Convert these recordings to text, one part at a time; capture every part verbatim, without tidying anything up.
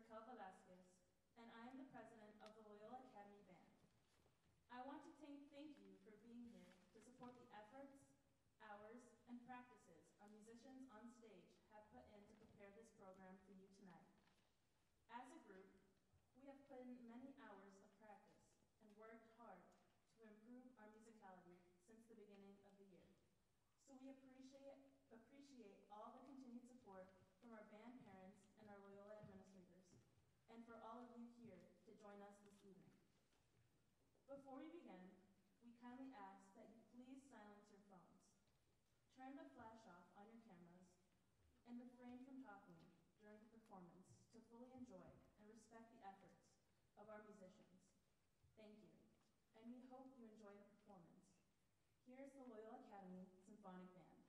Raquel Velasquez, and I am the president of the Loyola Academy Band. I want to thank, thank you for being here to support the efforts, hours, and practices our musicians on stage have put in to prepare this program for you tonight. As a group, we have put in many hours of practice and worked hard to improve our musicality since the beginning of the year. So we appreciate, appreciate all the continued support from our band parents and our Loyola administrators, and for all of you here to join us this evening. Before we begin, we kindly ask that you please silence your phones, turn the flash off on your cameras, and refrain from talking during the performance to fully enjoy and respect the efforts of our musicians. Thank you, and we hope you enjoy the performance. Here's the Loyola Academy Symphonic Band.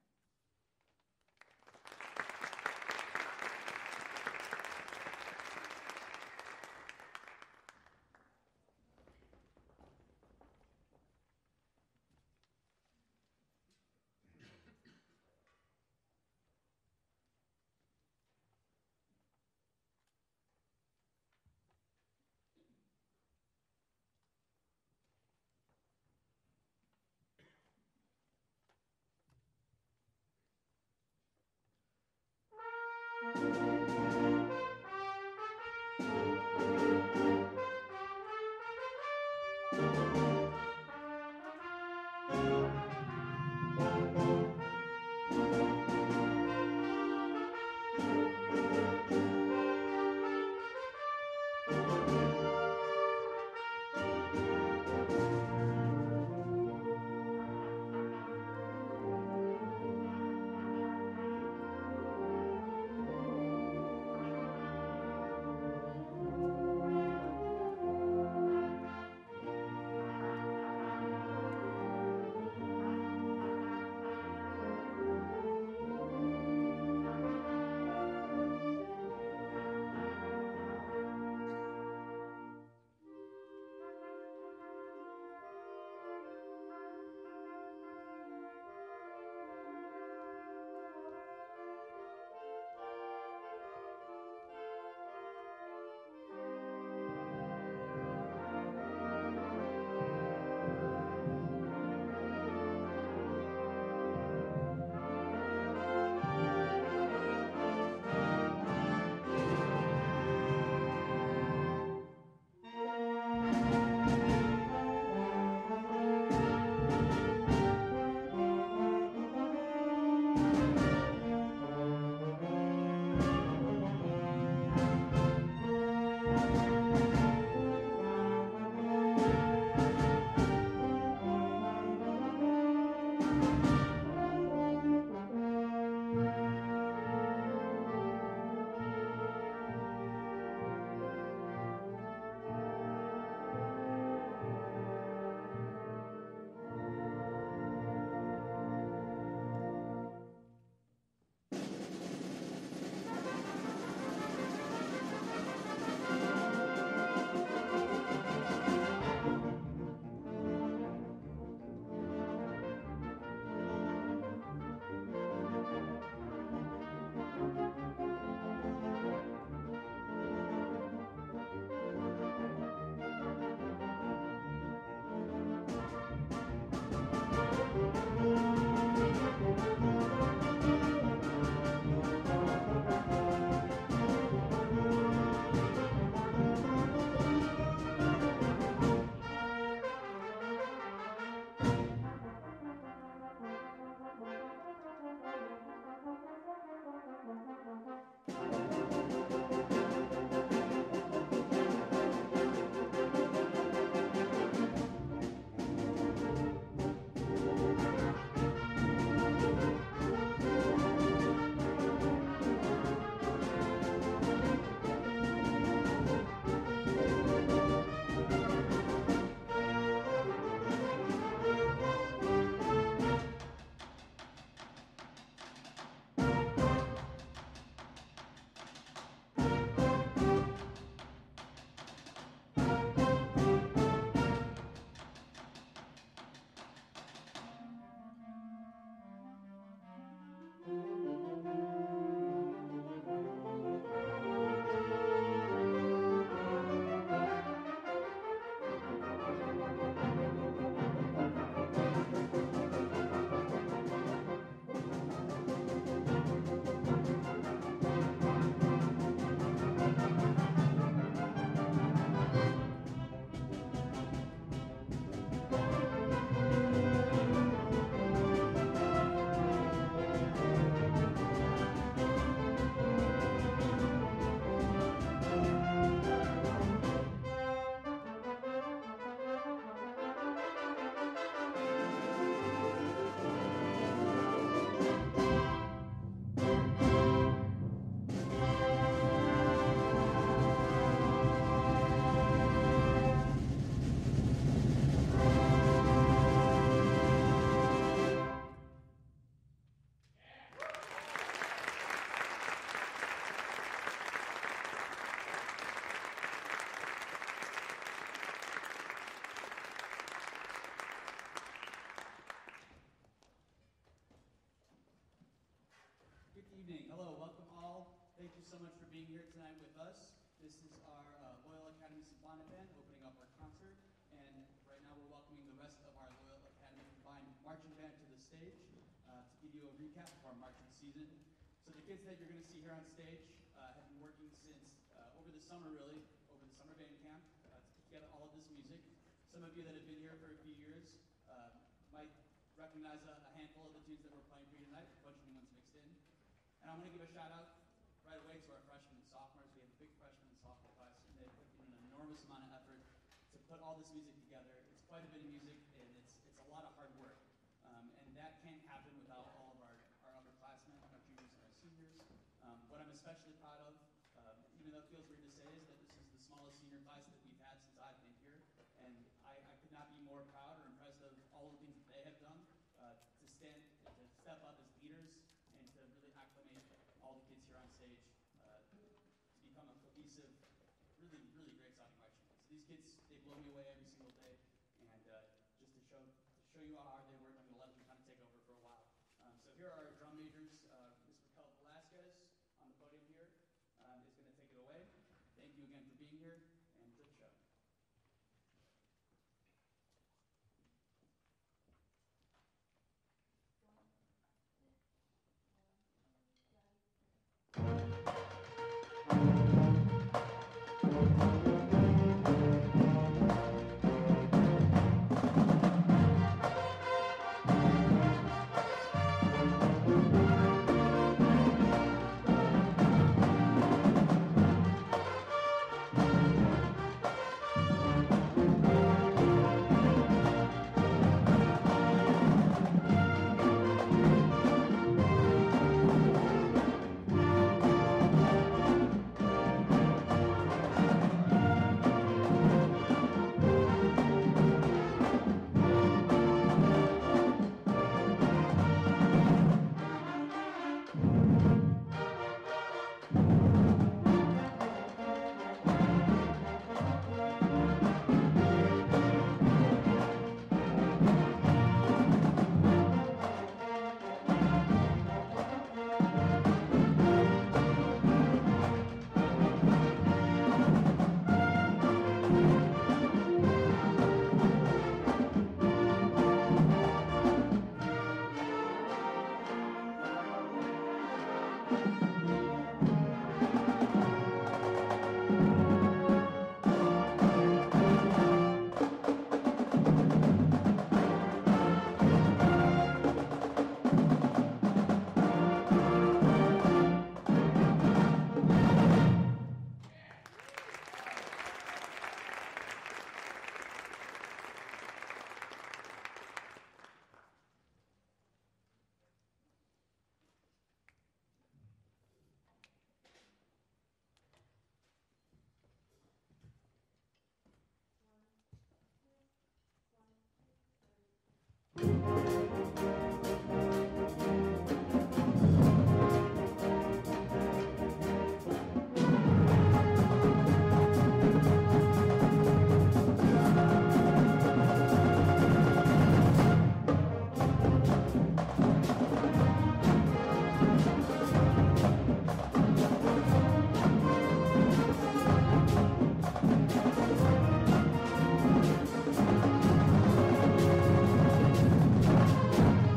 This is our uh, Loyola Academy Symphonic Band opening up our concert, and right now we're welcoming the rest of our Loyola Academy Combined Marching Band to the stage uh, to give you a recap of our marching season. So the kids that you're going to see here on stage uh, have been working since uh, over the summer, really, over the summer band camp uh, to put together all of this music. Some of you that have been here for a few years uh, might recognize a, a handful of the tunes that we're playing for you tonight, a bunch of new ones mixed in. And I'm going to give a shout out right away to our freshmen and sophomores. We have a big freshman and sophomore class, and they put in an enormous amount of effort to put all this music together. It's quite a bit of music, and it's it's a lot of hard work. Um, and that can't happen without all of our, our upperclassmen, our juniors and our seniors. Um, what I'm especially proud of, um, even though it feels weird to say, is that this is the smallest senior class that we've had since I've been here. And I, I could not be more proud or impressed of all the things that they have done uh, to stand, to step up as leaders and to really acclimate all the kids here on stage uh, to become a cohesive, really, really great sounding marching band. So these kids, they blow me away every single day, and uh, just to show to show you how hard they work, I'm going to let them kind of take over for a while. Um, so here are our drum majors. Uh, Miz Raquel Velasquez on the podium here um, is going to take it away. Thank you again for being here, and good show. Thank you.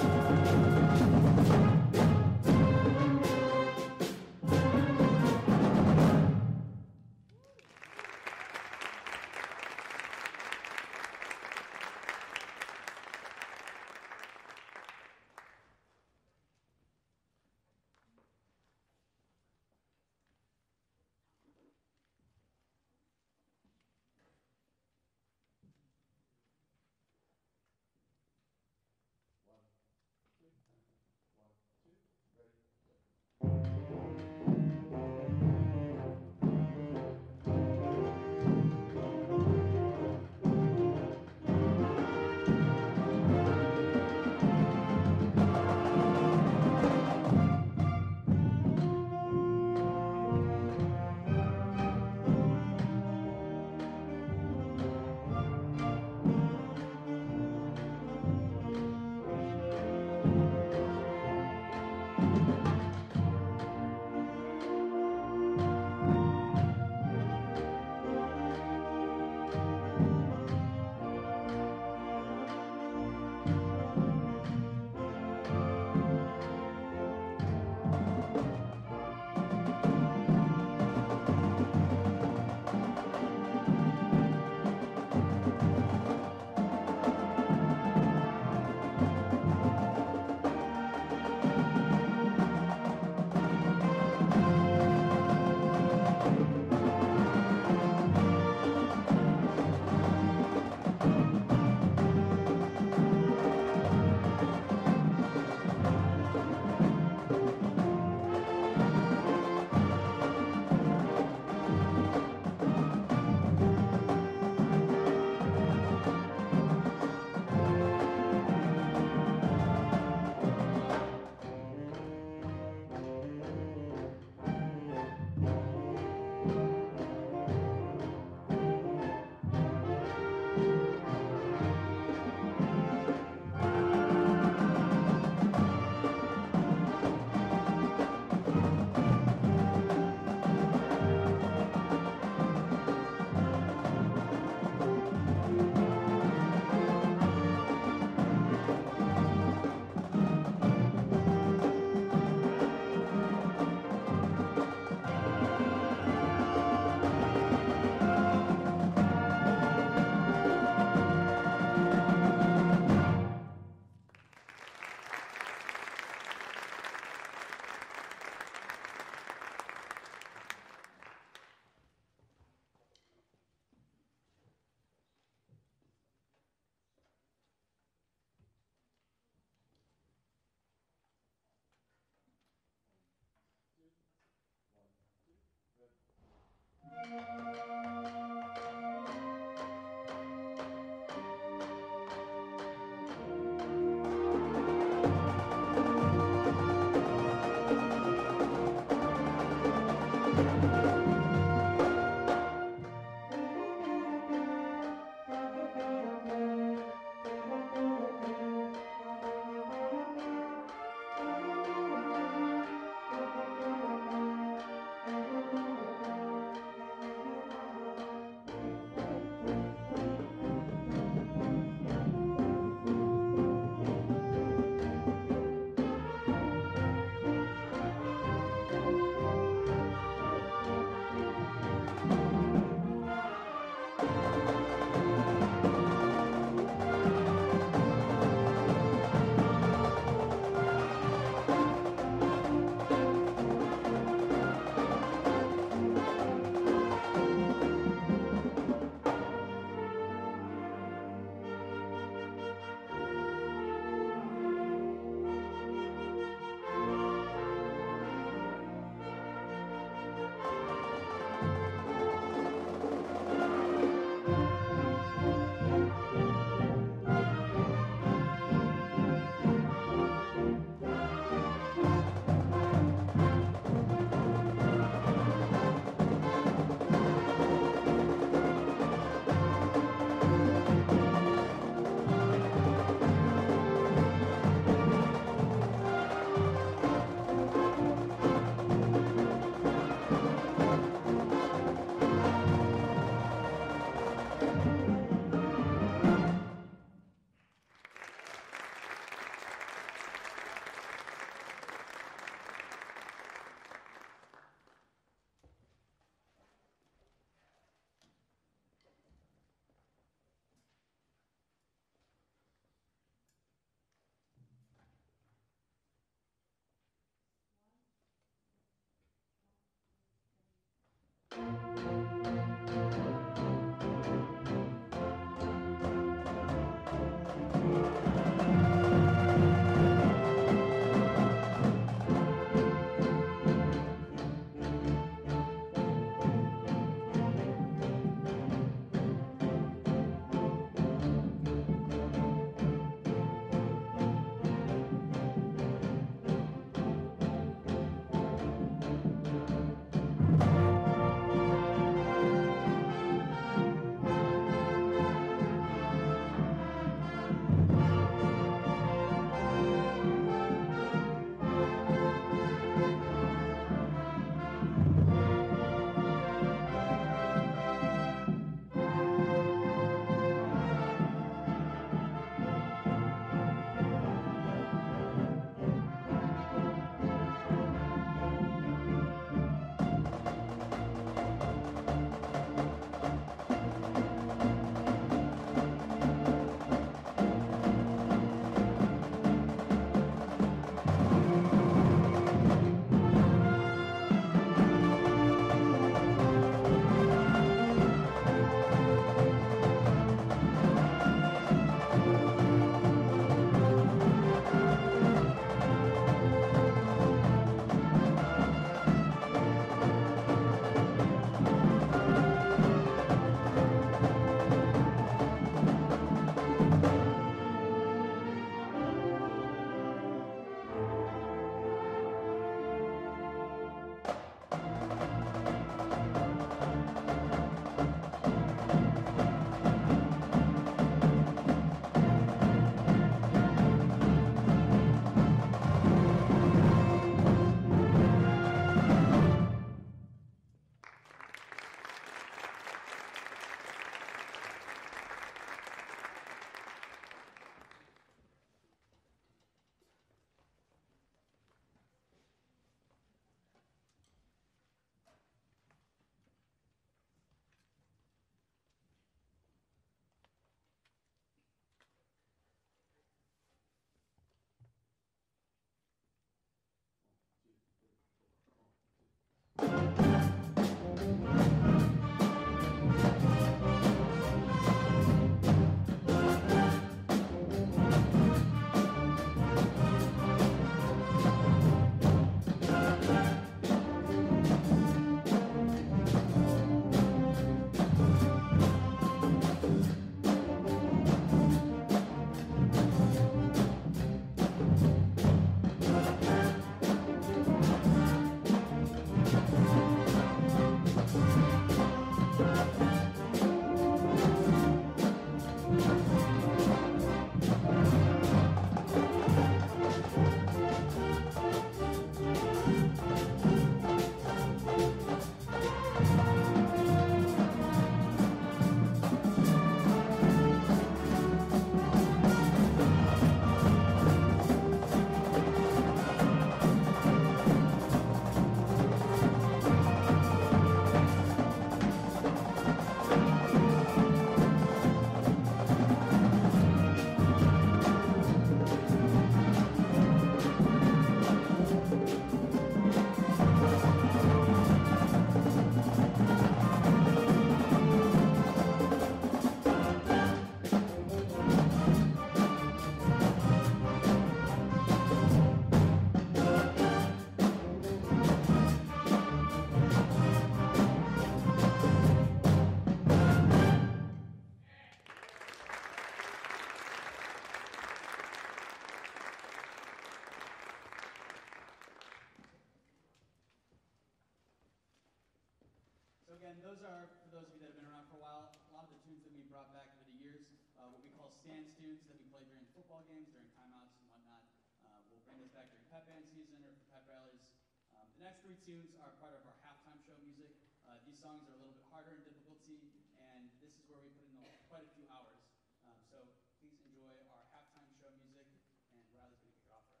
And those are, for those of you that have been around for a while, a lot of the tunes that we brought back over the years, uh, what we call stance tunes that we play during football games, during timeouts and whatnot. Uh, we'll bring this back during pep band season or for pep rallies. Um, the next three tunes are part of our halftime show music. Uh, these songs are a little bit harder in difficulty, and this is where we put in quite a few hours. Um, so please enjoy our halftime show music, and Riley's going to kick it off for us.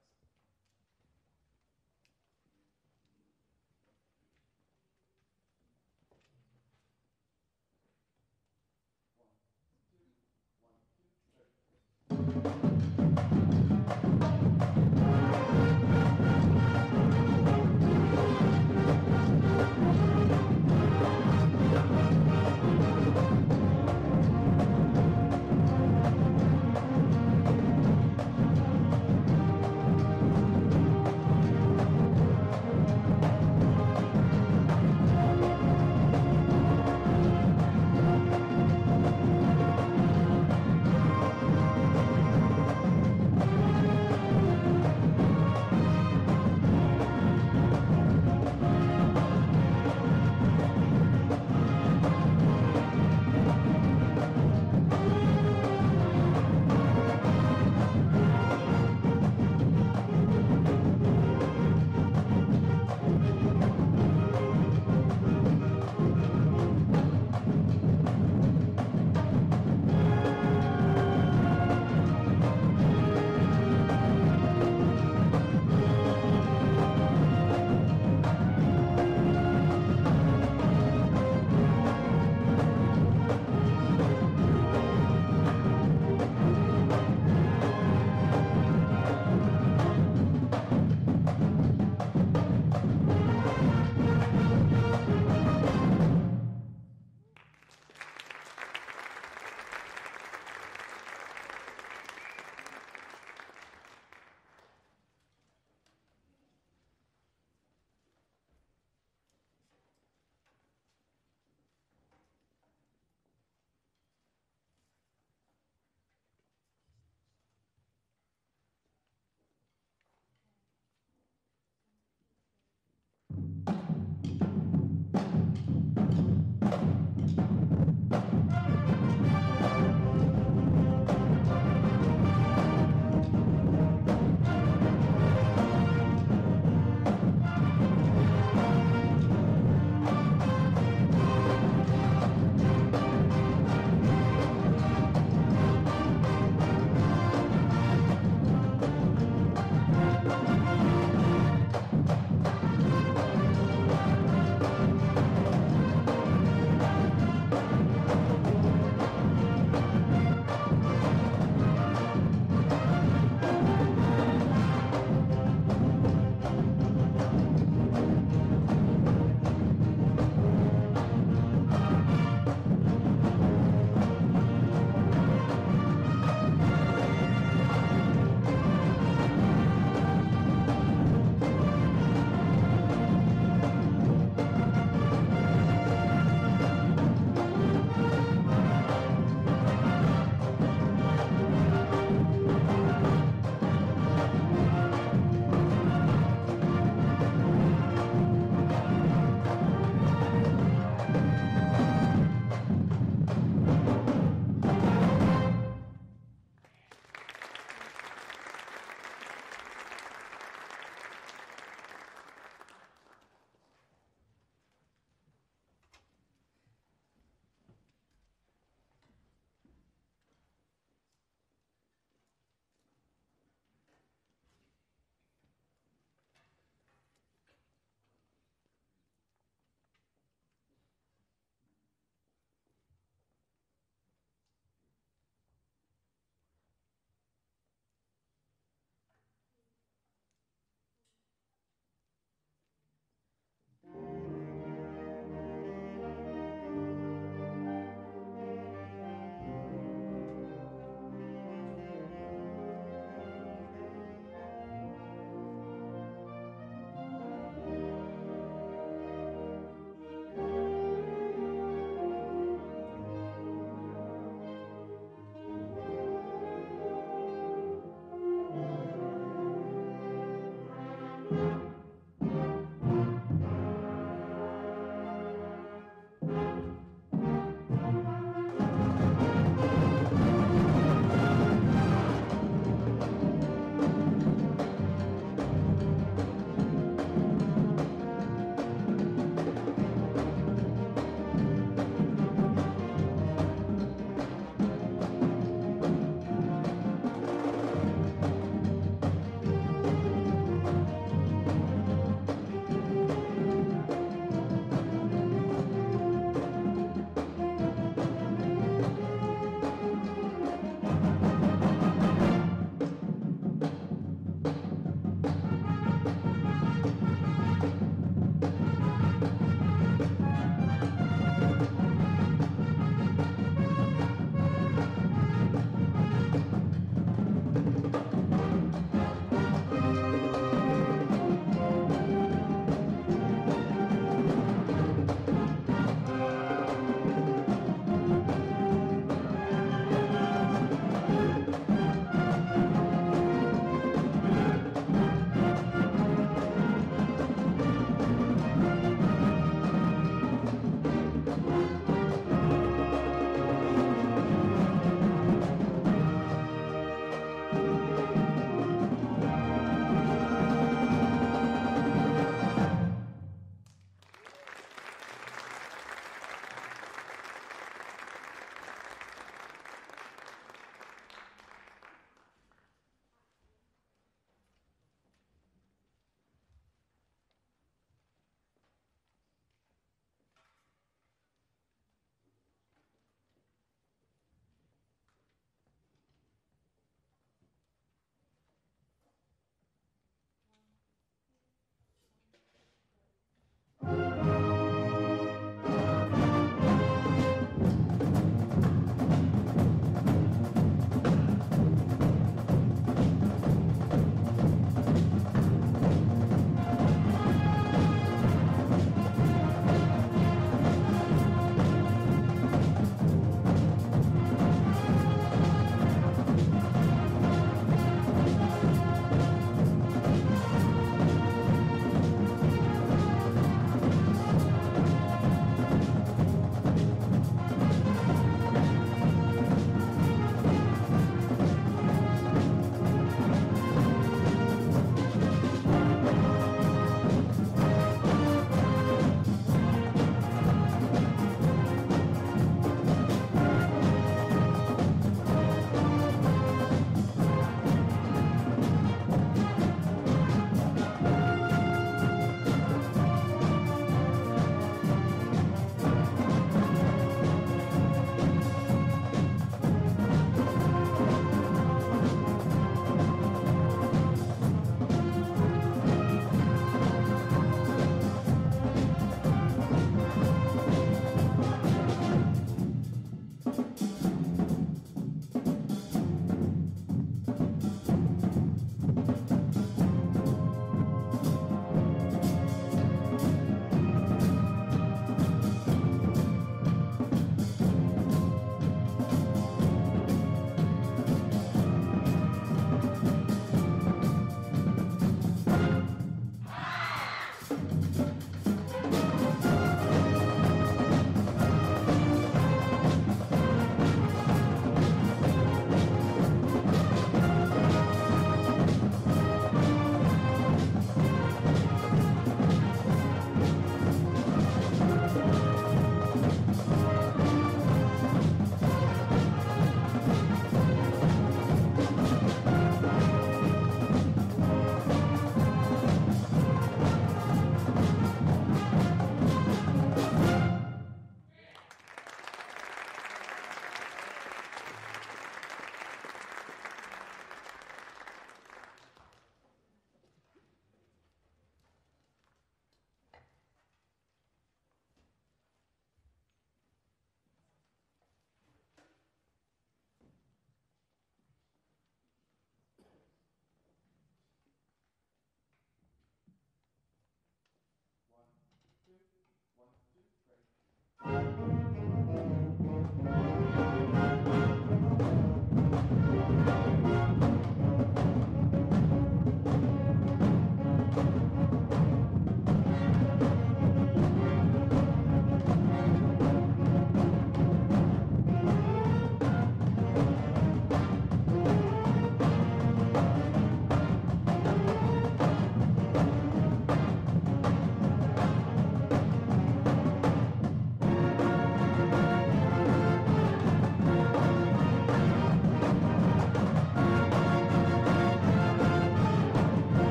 Thank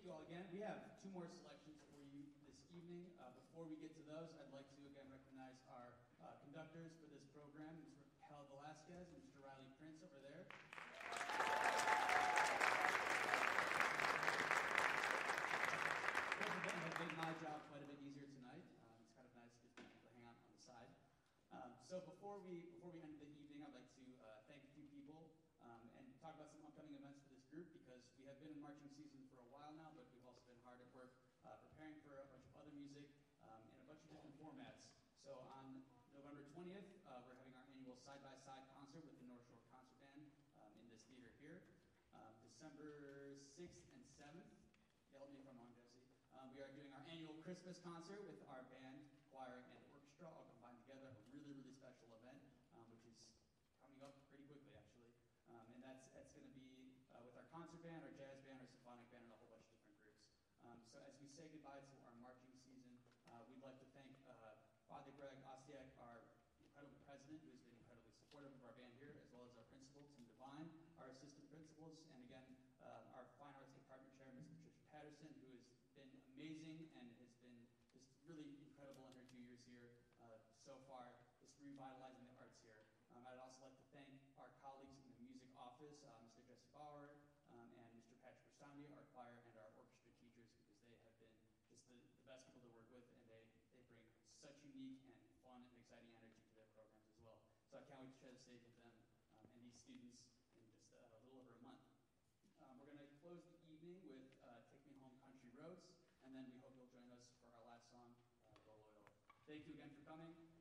you all again. We have two more selections for you this evening. Uh, before we get to those, I'd like to again recognize our uh, conductors for this program, Mister Hal Velasquez and Mister Riley Prince over there. Have made my job quite a bit easier tonight. Um, it's kind of nice to get people to hang out on the side. Um, so before we before we end the evening, I'd like to uh, thank a few people um, and talk about some upcoming events for this group, because we have been in marching season for a while now, but we've also been hard at work uh, preparing for a bunch of other music um, in a bunch of different formats. So on November twentieth, uh, we're having our annual side-by-side concert with the North Shore Concert Band um, in this theater here. Um, December sixth and seventh, help me if I'm wrong, Jesse. Um, we are doing our annual Christmas concert with our band, choir, and orchestra all combined together. A really, really special event, um, which is coming up pretty quickly, actually. Um, and that's that's going to be uh, with our concert band, our jazz band, our symphonic band, and a whole bunch of different groups. Um, so as we say goodbye to our marching season, uh, we'd like to thank uh, Father Greg Ostiak, our incredible president, who has been incredibly supportive of our band here, as well as our principal, Tim Devine, our assistant principals, and again, uh, our Fine Arts Department Chair, Miz Patricia Patterson, who has been amazing and has been just really incredible in her two years here uh, so far, just revitalizing the arts here. Um, I'd also like to thank our colleagues in the music office, uh, Mister Jesse Bauer um, and Mister Patrick Rastandi, our choir and our orchestra teachers, because they have been just the, the best people to work with, and they, they bring such unique and fun and exciting energy to their programs as well. So I can't wait to share the stage with them um, and these students in just uh, a little over a month. Um, we're going to close the evening with uh, Take Me Home Country Roads, and then we hope you'll join us for our last song, uh, Go Loyola. Thank you again for coming.